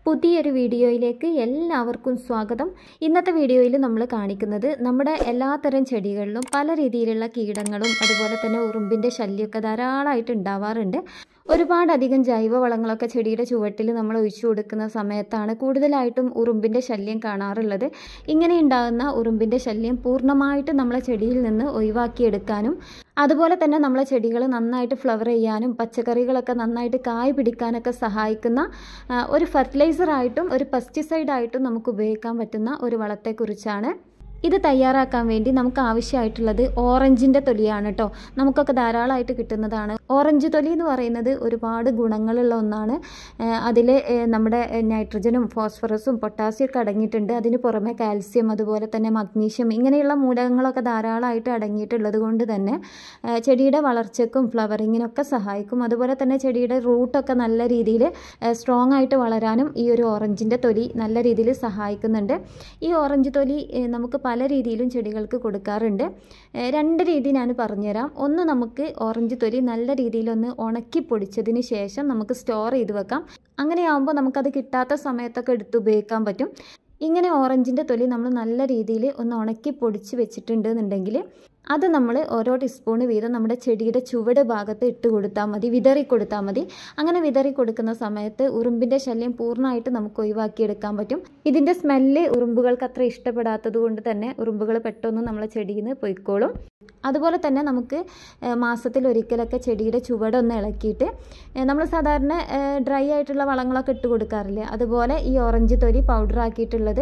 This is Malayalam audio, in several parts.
പുതിയൊരു വീഡിയോയിലേക്ക് എല്ലാവർക്കും സ്വാഗതം. ഇന്നത്തെ വീഡിയോയിൽ നമ്മൾ കാണിക്കുന്നത് നമ്മുടെ എല്ലാത്തരം ചെടികളിലും പല രീതിയിലുള്ള കീടങ്ങളും അതുപോലെ തന്നെ ഉറുമ്പിൻ്റെ ശല്യമൊക്കെ ധാരാളമായിട്ട് ഉണ്ടാവാറുണ്ട്. ഒരുപാടധികം ജൈവവളങ്ങളൊക്കെ ചെടിയുടെ ചുവട്ടിൽ നമ്മൾ ഒഴിച്ചു കൊടുക്കുന്ന സമയത്താണ് കൂടുതലായിട്ടും ഉറുമ്പിൻ്റെ ശല്യം കാണാറുള്ളത്. ഇങ്ങനെ ഉണ്ടാകുന്ന ഉറുമ്പിൻ്റെ ശല്യം പൂർണ്ണമായിട്ടും നമ്മളെ ചെടിയിൽ നിന്ന് ഒഴിവാക്കിയെടുക്കാനും അതുപോലെ തന്നെ നമ്മളെ ചെടികൾ നന്നായിട്ട് ഫ്ലവർ ചെയ്യാനും പച്ചക്കറികളൊക്കെ നന്നായിട്ട് കായ് പിടിക്കാനൊക്കെ സഹായിക്കുന്ന ഒരു ഫെർട്ടിലൈസറായിട്ടും ഒരു പെസ്റ്റിസൈഡായിട്ടും നമുക്ക് ഉപയോഗിക്കാൻ പറ്റുന്ന ഒരു വളത്തെക്കുറിച്ചാണ്. ഇത് തയ്യാറാക്കാൻ വേണ്ടി നമുക്ക് ആവശ്യമായിട്ടുള്ളത് ഓറഞ്ചിൻ്റെ തൊലിയാണ് കേട്ടോ. നമുക്കൊക്കെ ധാരാളമായിട്ട് കിട്ടുന്നതാണ്. ഓറഞ്ച് തൊലി എന്ന് പറയുന്നത് ഒരുപാട് ഗുണങ്ങളുള്ള ഒന്നാണ്. അതിൽ നമ്മുടെ നൈട്രജനും ഫോസ്ഫറസും പൊട്ടാസ്യം ഒക്കെ അടങ്ങിയിട്ടുണ്ട്. അതിന് പുറമെ കാൽസ്യം അതുപോലെ തന്നെ മഗ്നീഷ്യം ഇങ്ങനെയുള്ള മൂലകങ്ങളൊക്കെ ധാരാളമായിട്ട് അടങ്ങിയിട്ടുള്ളത് കൊണ്ട് തന്നെ ചെടിയുടെ വളർച്ചയ്ക്കും ഫ്ലവറിങ്ങിനൊക്കെ സഹായിക്കും. അതുപോലെ തന്നെ ചെടിയുടെ റൂട്ടൊക്കെ നല്ല രീതിയിൽ സ്ട്രോങ് ആയിട്ട് വളരാനും ഈ ഒരു ഓറഞ്ചിൻ്റെ തൊലി നല്ല രീതിയിൽ സഹായിക്കുന്നുണ്ട്. ഈ ഓറഞ്ച് തൊലി നമുക്ക് പല രീതിയിലും ചെടികൾക്ക് കൊടുക്കാറുണ്ട്. രണ്ട് രീതി ഞാൻ പറഞ്ഞുതരാം. ഒന്ന്, നമുക്ക് ഓറഞ്ച് തൊലി നല്ല രീതിയിലൊന്ന് ഉണക്കി പൊടിച്ചതിന് ശേഷം നമുക്ക് സ്റ്റോർ ചെയ്ത് വെക്കാം. അങ്ങനെയാകുമ്പോൾ നമുക്കത് കിട്ടാത്ത സമയത്തൊക്കെ എടുത്ത് ഉപയോഗിക്കാൻ പറ്റും. ഇങ്ങനെ ഓറഞ്ചിൻ്റെ തൊലി നമ്മൾ നല്ല രീതിയിൽ ഒന്ന് ഉണക്കി പൊടിച്ച് വെച്ചിട്ടുണ്ട് എന്നുണ്ടെങ്കിൽ അത് നമ്മൾ ഓരോ ടീസ്പൂൺ വീതം നമ്മുടെ ചെടിയുടെ ചുവട് ഭാഗത്ത് ഇട്ട് കൊടുത്താൽ മതി, വിതറി കൊടുത്താൽ മതി. അങ്ങനെ വിതറി കൊടുക്കുന്ന സമയത്ത് ഉറുമ്പിൻ്റെ ശല്യം പൂർണ്ണമായിട്ട് നമുക്ക് ഒഴിവാക്കിയെടുക്കാൻ പറ്റും. ഇതിൻ്റെ സ്മെല്ല് ഉറുമ്പുകൾക്ക് അത്ര ഇഷ്ടപ്പെടാത്തത് കൊണ്ട് തന്നെ ഉറുമ്പുകൾ പെട്ടെന്ന് നമ്മളെ ചെടിയിൽ നിന്ന് പൊയ്ക്കോളും. അതുപോലെ തന്നെ നമുക്ക് മാസത്തിൽ ഒരിക്കലൊക്കെ ചെടിയുടെ ചുവടൊന്ന് ഇളക്കിയിട്ട് നമ്മൾ സാധാരണ ഡ്രൈ ആയിട്ടുള്ള വളങ്ങളൊക്കെ ഇട്ട് കൊടുക്കാറില്ലേ, അതുപോലെ ഈ ഓറഞ്ച് തൊലി പൗഡർ ആക്കിയിട്ടുള്ളത്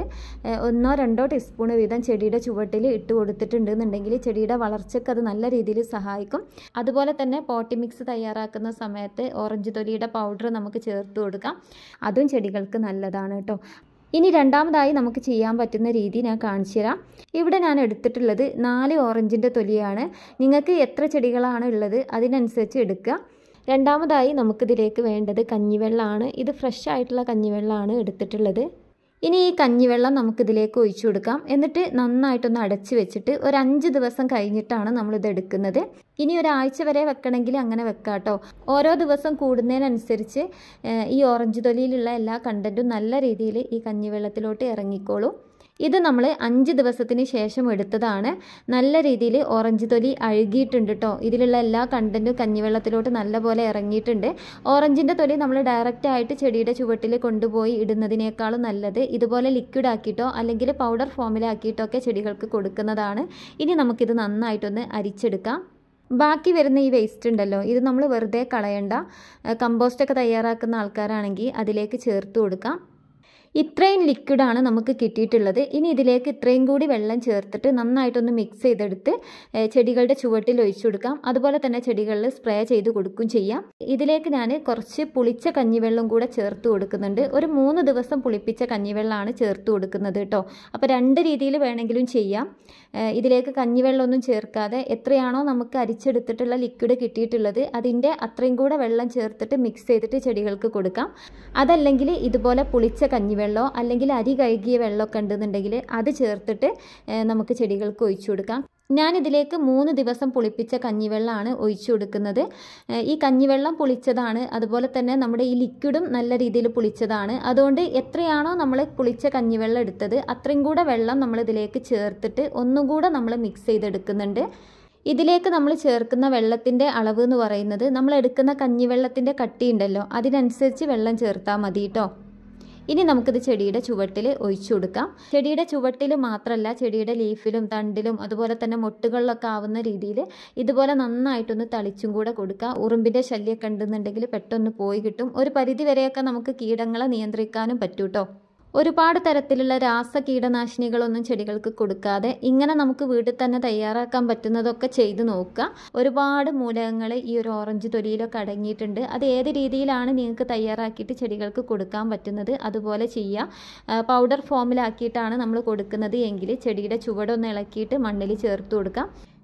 1-2 ടീസ്പൂൺ വീതം ചെടിയുടെ ചുവട്ടിൽ ഇട്ട് കൊടുത്തിട്ടുണ്ടെന്നുണ്ടെങ്കിൽ ചെടിയുടെ വളർച്ചയ്ക്ക് അത് നല്ല രീതിയിൽ സഹായിക്കും. അതുപോലെ തന്നെ പോട്ടി മിക്സ് തയ്യാറാക്കുന്ന സമയത്ത് ഓറഞ്ച് തൊലിയുടെ പൗഡർ നമുക്ക് ചേർത്ത് കൊടുക്കാം. അതും ചെടികൾക്ക് നല്ലതാണ് കേട്ടോ. ഇനി രണ്ടാമതായി നമുക്ക് ചെയ്യാൻ പറ്റുന്ന രീതി ഞാൻ കാണിച്ചു തരാം. ഇവിടെ ഞാൻ എടുത്തിട്ടുള്ളത് 4 ഓറഞ്ചിൻ്റെ തൊലിയാണ്. നിങ്ങൾക്ക് എത്ര ചെടികളാണ് ഉള്ളത് അതിനനുസരിച്ച് എടുക്കുക. രണ്ടാമതായി നമുക്കിതിലേക്ക് വേണ്ടത് കഞ്ഞിവെള്ളമാണ്. ഇത് ഫ്രഷ് ആയിട്ടുള്ള കഞ്ഞിവെള്ളമാണ് എടുത്തിട്ടുള്ളത്. ഇനി ഈ കഞ്ഞിവെള്ളം നമുക്കിതിലേക്ക് ഒഴിച്ചു കൊടുക്കാം. എന്നിട്ട് നന്നായിട്ടൊന്ന് അടച്ച് വെച്ചിട്ട് ഒരു 5 ദിവസം കഴിഞ്ഞിട്ടാണ് നമ്മളിത് എടുക്കുന്നത്. ഇനി ഒരാഴ്ച വരെ വെക്കണമെങ്കിൽ അങ്ങനെ വെക്കാം കേട്ടോ. ഓരോ ദിവസം കൂടുന്നതിനനുസരിച്ച് ഈ ഓറഞ്ച് തൊലിയിലുള്ള എല്ലാ കണ്ടൻറ്റും നല്ല രീതിയിൽ ഈ കഞ്ഞിവെള്ളത്തിലോട്ട് ഇറങ്ങിക്കോളും. ഇത് നമ്മൾ 5 ദിവസത്തിന് ശേഷം എടുത്തതാണ്. നല്ല രീതിയിൽ ഓറഞ്ച് തൊലി അഴുകിയിട്ടുണ്ട് കേട്ടോ. ഇതിലുള്ള എല്ലാ കണ്ടൻറ്റും കഞ്ഞിവെള്ളത്തിലോട്ട് നല്ലപോലെ ഇറങ്ങിയിട്ടുണ്ട്. ഓറഞ്ചിൻ്റെ തൊലി നമ്മൾ ഡയറക്റ്റ് ആയിട്ട് ചെടിയുടെ ചുവട്ടിൽ കൊണ്ടുപോയി ഇടുന്നതിനേക്കാളും നല്ലത് ഇതുപോലെ ലിക്വിഡ് ആക്കിയിട്ടോ അല്ലെങ്കിൽ പൗഡർ ഫോമിലാക്കിയിട്ടോ ഒക്കെ ചെടികൾക്ക് കൊടുക്കുന്നതാണ്. ഇനി നമുക്കിത് നന്നായിട്ടൊന്ന് അരിച്ചെടുക്കാം. ബാക്കി വരുന്ന ഈ വേസ്റ്റ് ഉണ്ടല്ലോ, ഇത് നമ്മൾ വെറുതെ കളയണ്ട. കമ്പോസ്റ്റൊക്കെ തയ്യാറാക്കുന്ന ആൾക്കാരാണെങ്കിൽ അതിലേക്ക് ചേർത്ത് കൊടുക്കാം. ഇത്രയും ലിക്വിഡാണ് നമുക്ക് കിട്ടിയിട്ടുള്ളത്. ഇനി ഇതിലേക്ക് ഇത്രയും കൂടി വെള്ളം ചേർത്തിട്ട് നന്നായിട്ടൊന്ന് മിക്സ് ചെയ്തെടുത്ത് ചെടികളുടെ ചുവട്ടിൽ ഒഴിച്ചു കൊടുക്കാം. അതുപോലെ തന്നെ ചെടികളിൽ സ്പ്രേ ചെയ്ത് കൊടുക്കുകയും ചെയ്യാം. ഇതിലേക്ക് ഞാൻ കുറച്ച് പുളിച്ച കഞ്ഞിവെള്ളം കൂടെ ചേർത്ത് കൊടുക്കുന്നുണ്ട്. ഒരു 3 ദിവസം പുളിപ്പിച്ച കഞ്ഞിവെള്ളമാണ് ചേർത്ത് കൊടുക്കുന്നത് കേട്ടോ. അപ്പോൾ 2 രീതിയിൽ വേണമെങ്കിലും ചെയ്യാം. ഇതിലേക്ക് കഞ്ഞിവെള്ളമൊന്നും ചേർക്കാതെ എത്രയാണോ നമുക്ക് അരിച്ചെടുത്തിട്ടുള്ള ലിക്വിഡ് കിട്ടിയിട്ടുള്ളത് അതിൻ്റെ അത്രയും കൂടെ വെള്ളം ചേർത്തിട്ട് മിക്സ് ചെയ്തിട്ട് ചെടികൾക്ക് കൊടുക്കാം. അതല്ലെങ്കിൽ ഇതുപോലെ പുളിച്ച കഞ്ഞിവെള്ളം അല്ലെങ്കിൽ അരി കഴുകിയ വെള്ളമൊക്കെ ഉണ്ടെന്നുണ്ടെങ്കിൽ അത് ചേർത്തിട്ട് നമുക്ക് ചെടികൾക്ക് ഒഴിച്ചു കൊടുക്കാം. ഞാനിതിലേക്ക് 3 ദിവസം പുളിപ്പിച്ച കഞ്ഞിവെള്ളമാണ് ഒഴിച്ചു കൊടുക്കുന്നത്. ഈ കഞ്ഞിവെള്ളം പുളിച്ചതാണ്, അതുപോലെ തന്നെ നമ്മുടെ ഈ ലിക്വിഡും നല്ല രീതിയിൽ പുളിച്ചതാണ്. അതുകൊണ്ട് എത്രയാണോ നമ്മൾ പുളിച്ച കഞ്ഞിവെള്ളം എടുത്തത് അത്രയും കൂടെ വെള്ളം നമ്മൾ ഇതിലേക്ക് ചേർത്തിട്ട് ഒന്നും കൂടെ നമ്മൾ മിക്സ് ചെയ്തെടുക്കുന്നുണ്ട്. ഇതിലേക്ക് നമ്മൾ ചേർക്കുന്ന വെള്ളത്തിൻ്റെ അളവ് എന്ന് പറയുന്നത് നമ്മൾ എടുക്കുന്ന കഞ്ഞിവെള്ളത്തിൻ്റെ കട്ടിയുണ്ടല്ലോ അതിനനുസരിച്ച് വെള്ളം ചേർത്താൽ മതി കേട്ടോ. ഇനി നമുക്കിത് ചെടിയുടെ ചുവട്ടിൽ ഒഴിച്ചു കൊടുക്കാം. ചെടിയുടെ ചുവട്ടിൽ മാത്രമല്ല ചെടിയുടെ ലീഫിലും തണ്ടിലും അതുപോലെ തന്നെ മൊട്ടുകളിലൊക്കെ ആവുന്ന രീതിയിൽ ഇതുപോലെ നന്നായിട്ടൊന്ന് തളിച്ചും കൂടെ കൊടുക്കുക. ഉറുമ്പിൻ്റെ ശല്യമൊക്കെ ഉണ്ടെന്നുണ്ടെങ്കിൽ പെട്ടെന്ന് പോയി കിട്ടും. ഒരു പരിധി വരെയൊക്കെ നമുക്ക് കീടങ്ങളെ നിയന്ത്രിക്കാനും പറ്റും കേട്ടോ. ഒരുപാട് തരത്തിലുള്ള രാസ കീടനാശിനികളൊന്നും ചെടികൾക്ക് കൊടുക്കാതെ ഇങ്ങനെ നമുക്ക് വീട്ടിൽ തന്നെ തയ്യാറാക്കാൻ പറ്റുന്നതൊക്കെ ചെയ്ത് നോക്കുക. ഒരുപാട് മൂലകങ്ങൾ ഈ ഒരു ഓറഞ്ച് തൊലിയിലൊക്കെ അടങ്ങിയിട്ടുണ്ട്. അത് ഏത് രീതിയിലാണ് നിങ്ങൾക്ക് തയ്യാറാക്കിയിട്ട് ചെടികൾക്ക് കൊടുക്കാൻ പറ്റുന്നത് അതുപോലെ ചെയ്യുക. പൗഡർ ഫോമിലാക്കിയിട്ടാണ് നമ്മൾ കൊടുക്കുന്നത് എങ്കിൽ ചെടിയുടെ ചുവടൊന്ന് ഇളക്കിയിട്ട് മണ്ണിൽ ചേർത്ത് കൊടുക്കാം.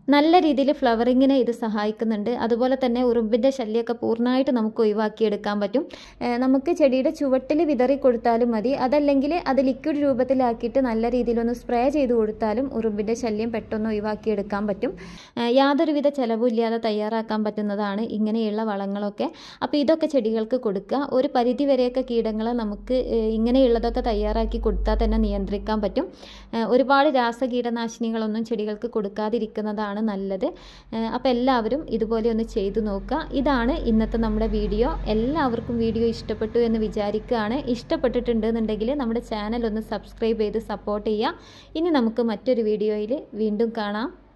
നല്ല രീതിയിൽ ഫ്ലവറിങ്ങിനെ ഇത് സഹായിക്കുന്നുണ്ട്. അതുപോലെ തന്നെ ഉറുമ്പിൻ്റെ ശല്യമൊക്കെ പൂർണ്ണമായിട്ട് നമുക്ക് ഒഴിവാക്കിയെടുക്കാൻ പറ്റും. നമുക്ക് ചെടിയുടെ ചുവട്ടിൽ വിതറി കൊടുത്താലും മതി, അതല്ലെങ്കിൽ അത് ലിക്വിഡ് രൂപത്തിലാക്കിയിട്ട് നല്ല രീതിയിലൊന്ന് സ്പ്രേ ചെയ്ത് കൊടുത്താലും ഉറുമ്പിൻ്റെ ശല്യം പെട്ടെന്ന് ഒഴിവാക്കിയെടുക്കാൻ പറ്റും. യാതൊരുവിധ ചിലവുമില്ലാതെ തയ്യാറാക്കാൻ പറ്റുന്നതാണ് ഇങ്ങനെയുള്ള വളങ്ങളൊക്കെ. അപ്പോൾ ഇതൊക്കെ ചെടികൾക്ക് കൊടുക്കുക. ഒരു പരിധി വരെയൊക്കെ കീടങ്ങളെ നമുക്ക് ഇങ്ങനെയുള്ളതൊക്കെ തയ്യാറാക്കി കൊടുത്താൽ തന്നെ നിയന്ത്രിക്കാൻ പറ്റും. ഒരുപാട് രാസകീടനാശിനികളൊന്നും ചെടികൾക്ക് കൊടുക്കാതിരിക്കുന്നതാണ് നല്ലത്. അപ്പോൾ എല്ലാവരും ഇതുപോലെ ഒന്ന് ചെയ്തു നോക്കുക. ഇതാണ് ഇന്നത്തെ നമ്മുടെ വീഡിയോ. എല്ലാവർക്കും വീഡിയോ ഇഷ്ടപ്പെട്ടു എന്ന് വിചാരിക്കുകയാണ്. ഇഷ്ടപ്പെട്ടിട്ടുണ്ടെന്നുണ്ടെങ്കിൽ നമ്മുടെ ചാനൽ ഒന്ന് സബ്സ്ക്രൈബ് ചെയ്ത് സപ്പോർട്ട് ചെയ്യുക. ഇനി നമുക്ക് മറ്റൊരു വീഡിയോയിൽ വീണ്ടും കാണാം.